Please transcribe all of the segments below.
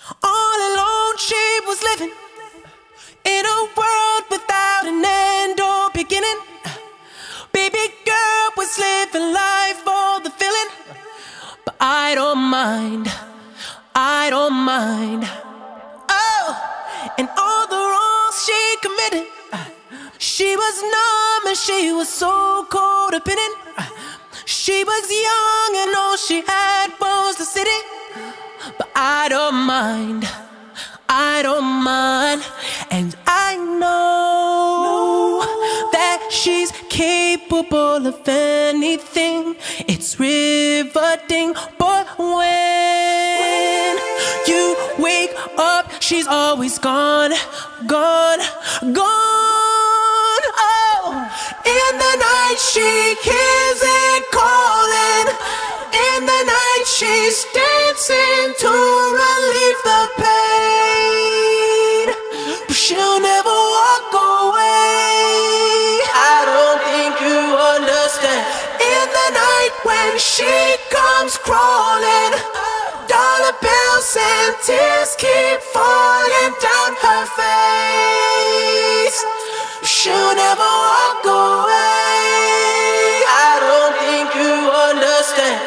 All alone she was living in a world without an end or beginning. Baby girl was living life for the feeling. But I don't mind, I don't mind. Oh, and all the wrongs she committed, she was numb and she was so codependent. She was young and all she had was the city. But I don't mind, I don't mind. And I know that she's capable of anything. It's riveting. But when you wake up, she's always gone, gone, gone. Oh, in the night she hears it calling. In the night she's dancing to relieve the pain. But she'll never walk away. I don't think you understand. In the night when she comes crawling, dollar bills and tears keep falling down her face. She'll never walk away. I don't think you understand.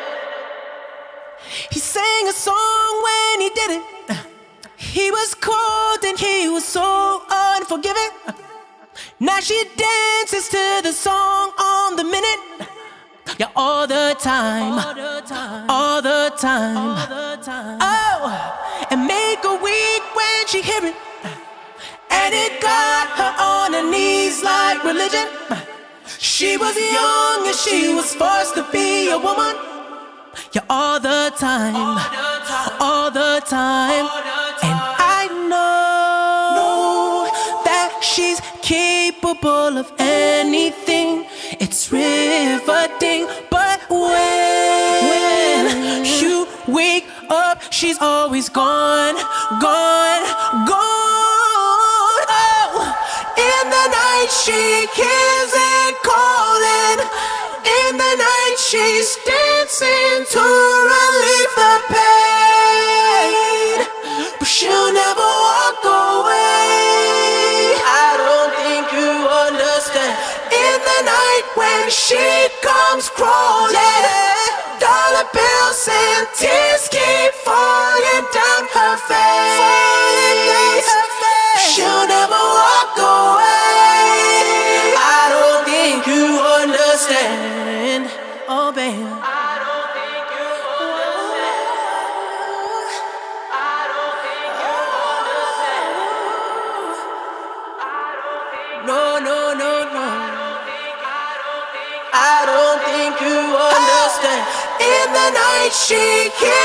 He sang a song when he did it. He was cold and he was so unforgiving. Now she dances to the song on the minute. Yeah, all the time, all the time. Oh, and make a week when she hear it. And it got her on her knees like religion. She was young and she was forced to be a woman. Yeah, all the time, all the time. And I know that she's capable of anything. It's riveting. But when you wake up, she's always gone, gone, gone. Oh, in the night she hears it calling. In the night she's dancing to relieve the pain. But she'll never walk away. I don't think you understand. In the night when she comes crawling, dollar bills and tears keep falling down her face. She'll never walk away. I don't think you understand. Oh, babe, I don't think you understand. I don't think you understand. I don't think. No, no, no, no. I don't think you understand. In the night she